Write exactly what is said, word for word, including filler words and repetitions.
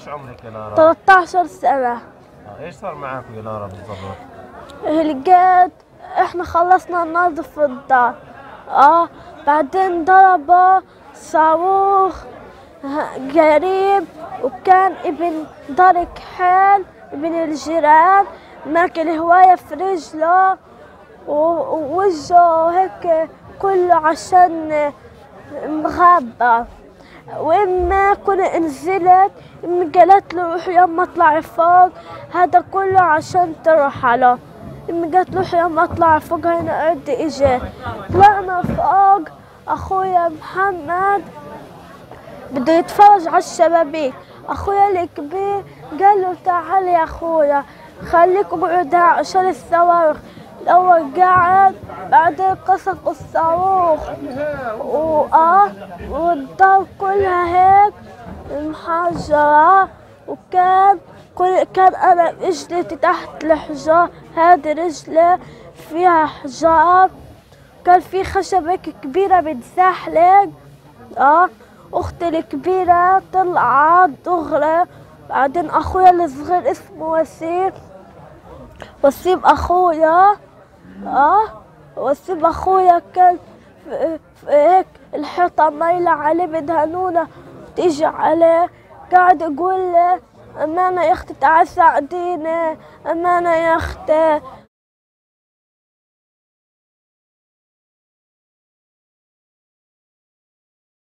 قديش عمرك يا نارا؟ ثلاثة عشر سنة. آه، ايش صار معاكم يا نارا بالضبط؟ لقيت احنا خلصنا ننظف الدار، اه بعدين ضربه صاروخ قريب، وكان ابن دار كحيل ابن الجيران ماكل هواية في رجله ووجهه هيك كله عشان مغبى. واما كنا نزلت امي قالت له روح يما اطلعي فوق، هذا كله عشان ترحله. امي قالت له روح يما اطلعي فوق، هنا عندي اجي. طلعنا فوق، اخويا محمد بده يتفرج على الشبابيك، اخويا الكبير قال له تعال يا اخويا خليك اقعد عشان الصواريخ. الاول قاعد بعدين قصف الصاروخ وآه والدار كلها هيك محجرة، وكان كل كان انا رجلتي تحت الحجار، هذه رجلي فيها حجار، كان في خشب هيك كبيرة بتزحلق. اه اختي الكبيرة طلعت دغري، بعدين اخويا الصغير اسمه وسيم، وسيم اخويا اه وسيم اخويا كان في في هيك الحيطة مايلة عليه بدهنونة تيجي عليه، قاعد يقول لي امانة يا اختي تعال ساعديني، امانة يا اختي